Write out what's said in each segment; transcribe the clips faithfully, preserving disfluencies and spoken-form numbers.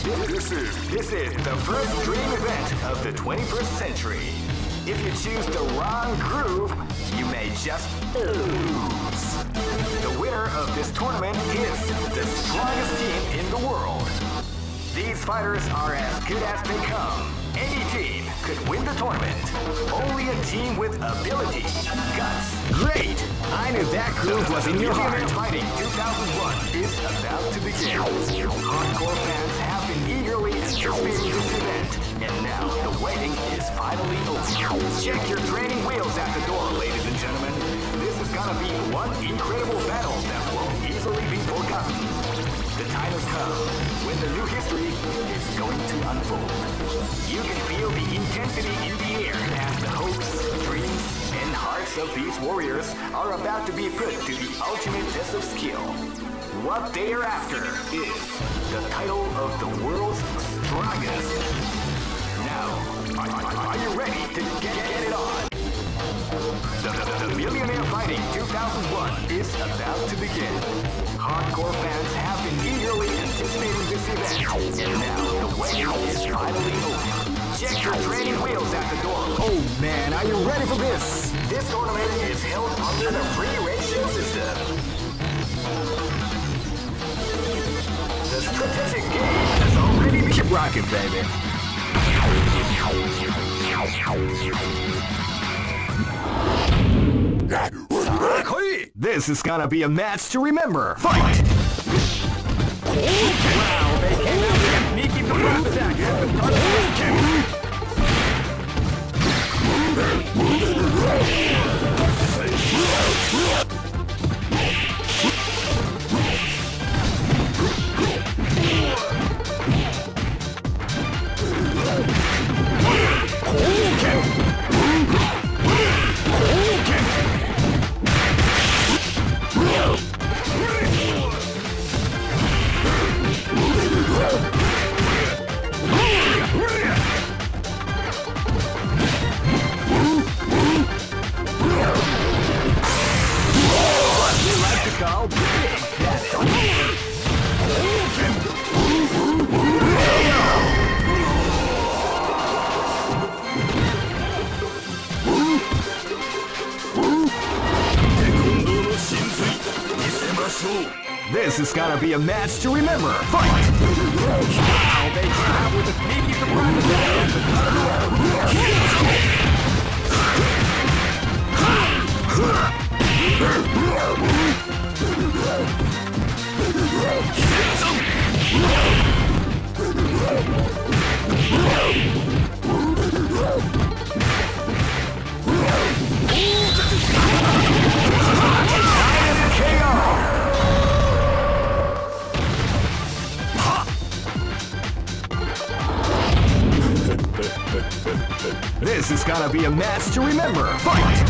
This is, this is the first dream event of the twenty-first century. If you choose the wrong groove, you may just lose. The winner of this tournament is the strongest team in the world. These fighters are as good as they come. Any team could win the tournament. Only a team with ability, guts. Great! I knew that groove was in your heart. Fighting two thousand one is about to begin. Hardcore fans have been eagerly anticipating this event, and now the waiting is finally over. Check your training wheels at the door, ladies and gentlemen. This is gonna be one incredible battle that won't easily be forgotten. The time has come when the new history is going to unfold. You can feel the intensity in the air as the hopes, dreams, and hearts of these warriors are about to be put to the ultimate test of skill. What they are after is the title of the world's strongest. Now, are, are, are you ready to get, get it on? The, the, the Millionaire Fighting two thousand one is about to begin. Hardcore fans have been eagerly anticipating this event, and now the waiting is finally over. Check your training wheels at the door. Oh man, are you ready for this? This tournament is held under the free ratio system. The strategic game has already been... Keep rocking, baby. This is gonna be a match to remember. Fight! Wow, they came out with a sneaky surprise attack at the start This is gonna be a match to remember. Fight! Wow, they came out with a sneaky surprise attack. This is gonna be a match to remember. Fight!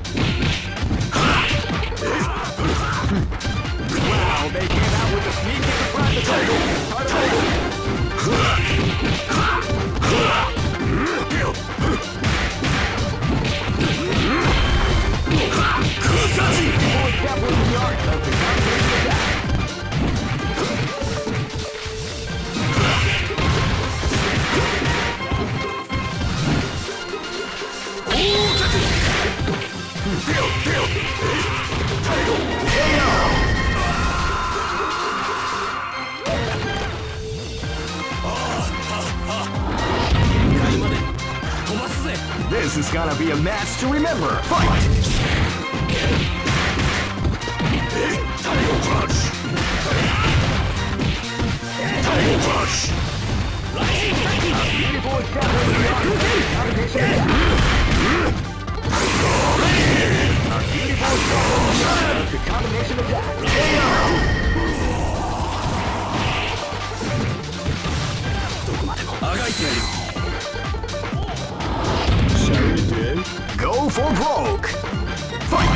Wow, they came out with a sneaky surprise attack. That was the art of the combination attack. This is gonna be a match to remember. Fight! Title Crush! Title Crush! Beautiful the combination attack. Go for broke. Fight.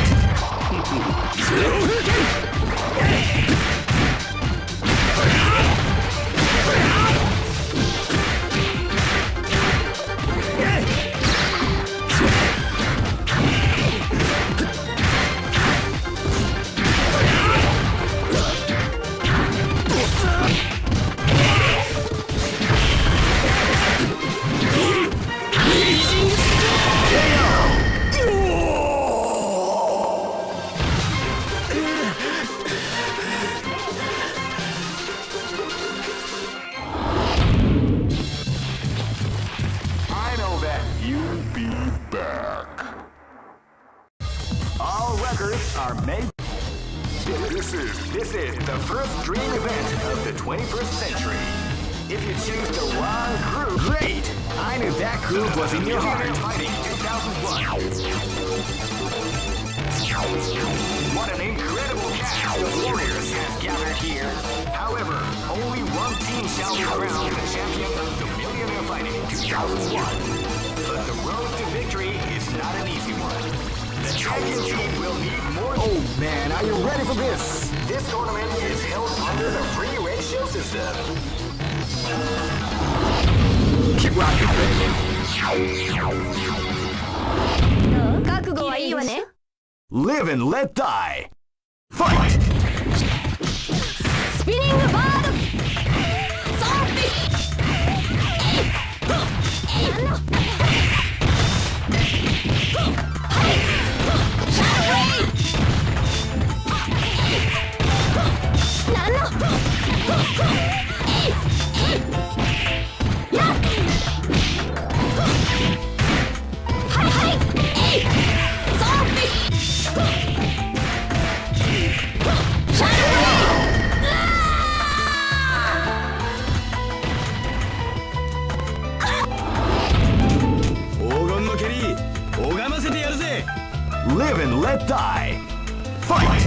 This is this is the first dream event of the twenty-first century. If you choose the wrong groove, great! I knew that groove was in your heart. Fighting two thousand one. What an incredible cast of warriors has gathered here. However, only one team shall be crowned the champion of the Millionaire Fighting two thousand one. But the road to victory is not an easy one. The champion team will need more. Oh man, are you ready for this? This tournament is held under the free ratio system. Keep rocking, baby. 覚悟はいいわね。 Live and let die. Fight! Spinning the bottom. Zombie. Live and let die. Fight!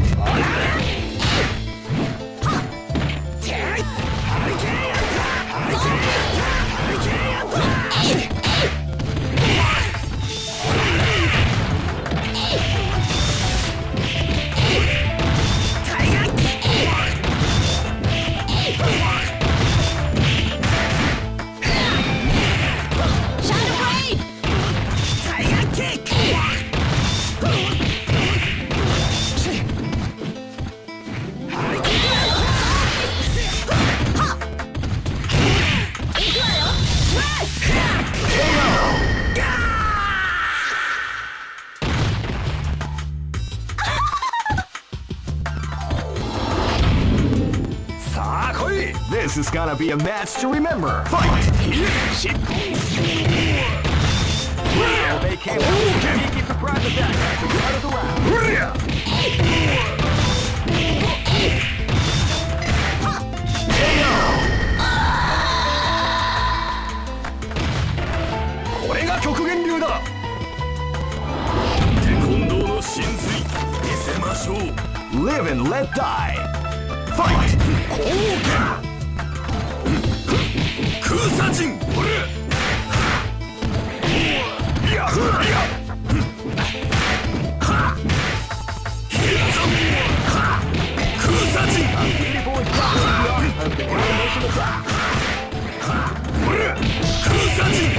This is gonna be a match to remember. Fight! Well, they came out with a sneaky surprise attack at the start of the round. Live and let die. Fight! Kusajin! Kusajin! A beautiful drop of the combination attack. Kusajin!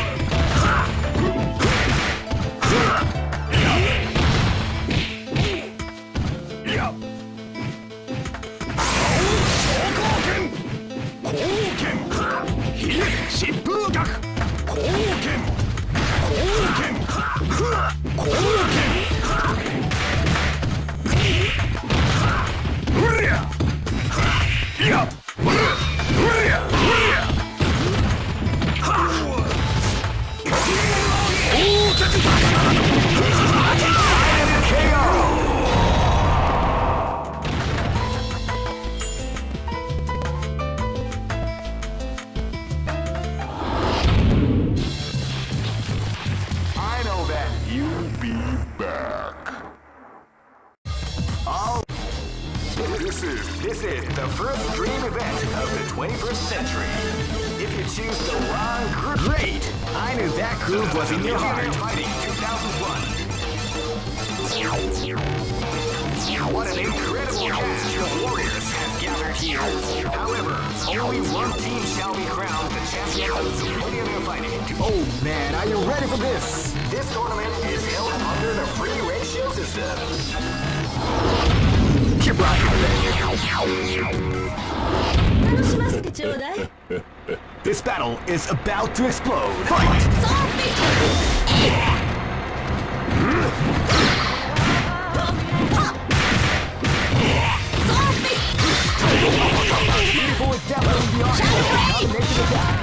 This is the first dream event of the twenty-first century. If you choose the wrong group, great! I knew that groove was in your heart. Fighting two thousand one. What an incredible cast of warriors has gathered here. However, only one team shall be crowned the champion of the Millionaire Fighting. Oh man, are you ready for this? This tournament is held under the free ratio system. Keep rocking, This battle is about to explode. Fight! Beautiful is definitely beyond combination attack.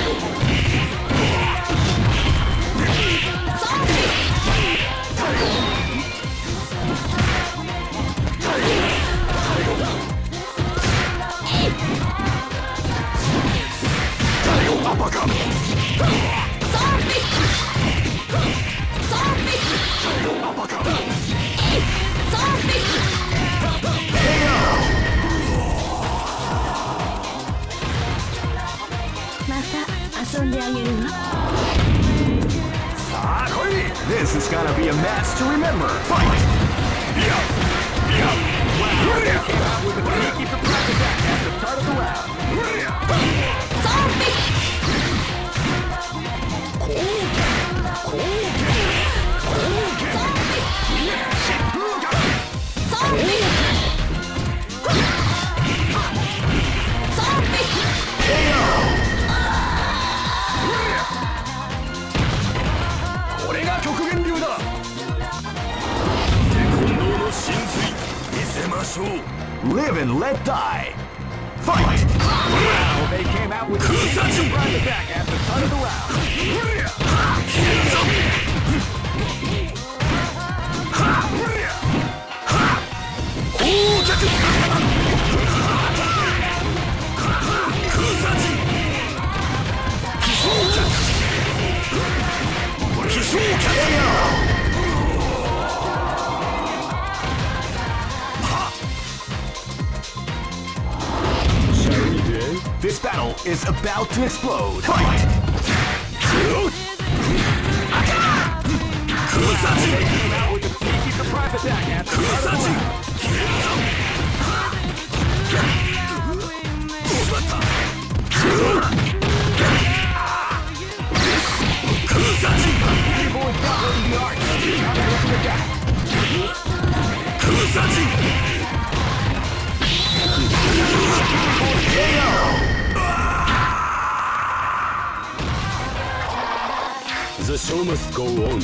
Zombie! This is gonna be a match to remember. Fight! Wow, they came out with a sneaky surprise attack at the start of the round. Live and let die. Fight! Wow, they came out with a surprise attack at the start of the round. This battle is about to explode. Fight! They came out with a sneaky surprise attack at the start of the round. People is doubling the art of the counter attack. The show must go on.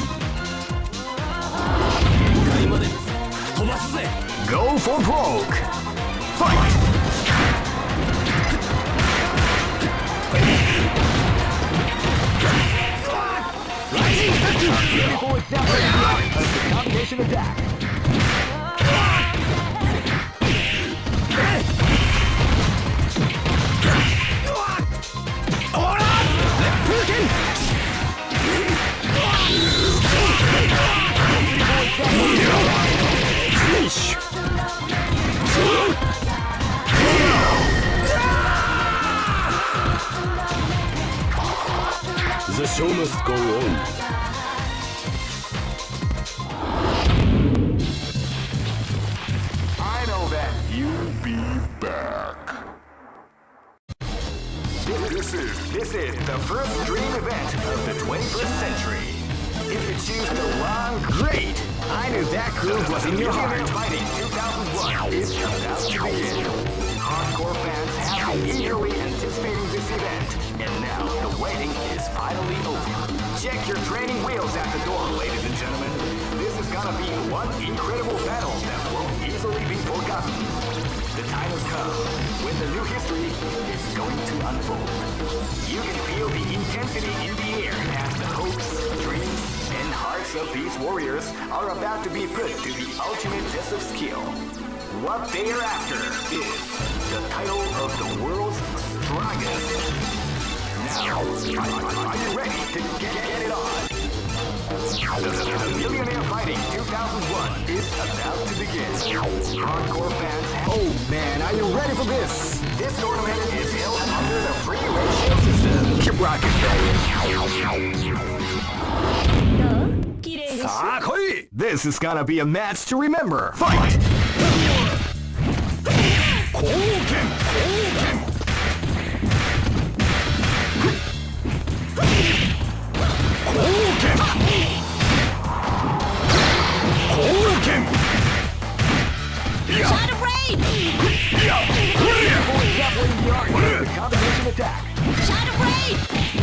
Go for broke. Fight! People is doubling the art of the combination attack. The show must go on. I know that you'll be back. This is this is the first dream event of the twenty-first century. If you choose the wrong, great. I knew that groove was in your heart. Fighting two thousand one is about to begin. Hardcore fans have been eagerly anticipating this event, and now the waiting is finally over. Check your training wheels at the door, ladies and gentlemen. This is gonna be one incredible battle that won't easily be forgotten. The time has come when the new history is going to unfold. You can feel the intensity in the air as the hopes, dreams, and hearts of these warriors are about to be put to the ultimate test of skill. What they are after is the title of the world's strongest. Now, are, are you ready to get, get it on? The, the Millionaire Fighting two thousand one is about to begin. Hardcore fans have... Oh man, are you ready for this? This tournament is held under the free ratio system. Keep rocking, baby. This is gonna be a match to remember. Fight! Shot of rain! The combination attack. Shot of rain!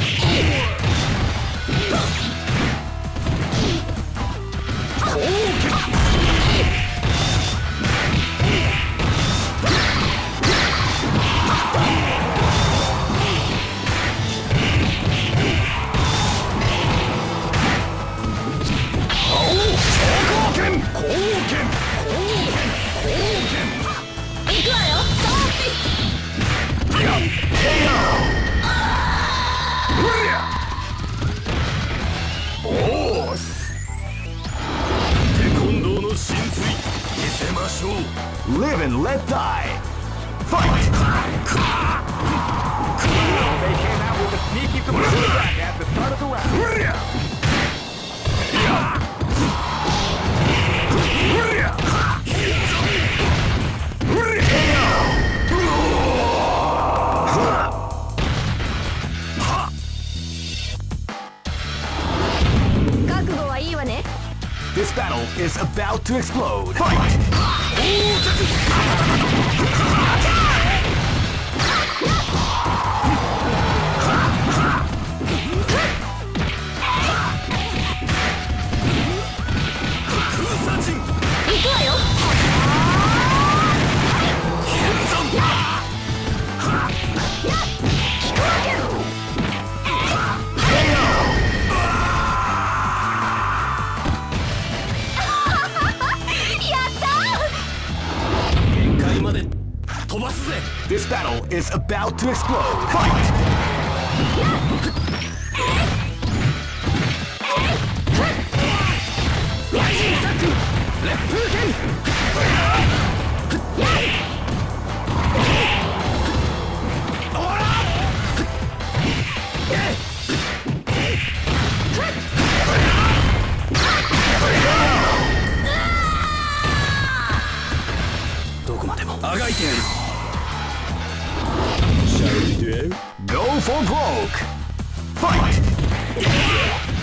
Live and let die. Fight! They came out with a sneaky surprise attack at the start of the round. 覚悟はいいわね。 This battle is about to explode. Fight! This battle is about to explode. Fight! Go for broke! Fight!